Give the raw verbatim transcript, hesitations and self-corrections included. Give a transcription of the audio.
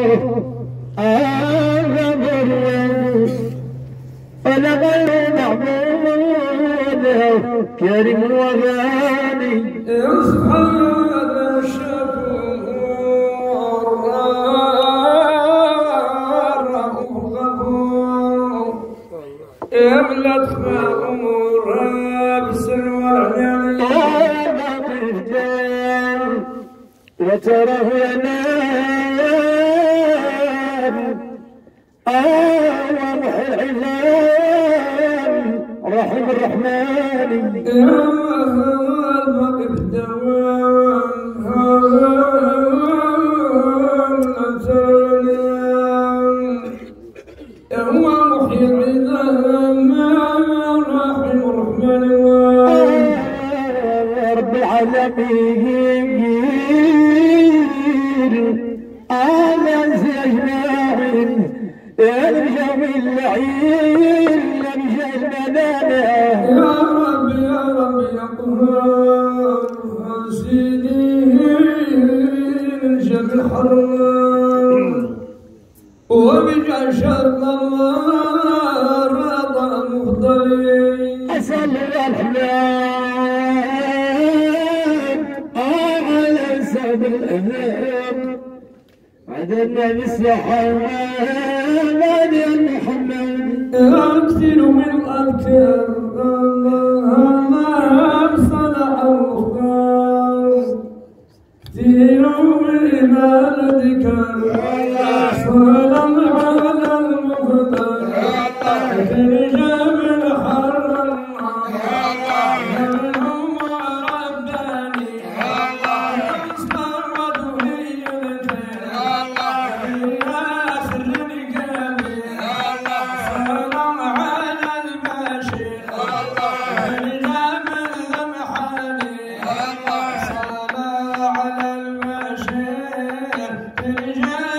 ولا غير معبود كريم وغالي سبحان الشكور الرؤوف الغفور يملى دخل امورها بالسر والعليا وتراه ينام ومحي العظام رحم الرحمن يا الوقف دوام يا هو محيي العظام رحم الرحمن رب العالمين آمن أجمعين يا الجو اللعين لمجا المنامع يا رب يا رب يا قهار سيدي انجب الحرام وبجعل شرط الله رضا المفضلين أسأل الرحمن على سبب الأمان هذا النبي الصحابة يا محمد أكثر من الأذكار الله صنع المختار كثير من عبادتك صلى على المختار ترجم الحرم منهم رباني استمرت في الجنة